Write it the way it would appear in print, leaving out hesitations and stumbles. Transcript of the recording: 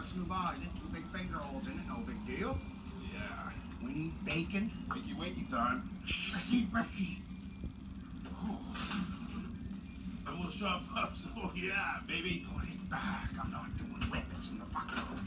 What's new buys it? Two big finger holes in it, no big deal. Yeah. We need bacon. Wakey time. Ricky. A little shop up, so yeah, baby. Put it back. I'm not doing whippets in the fucking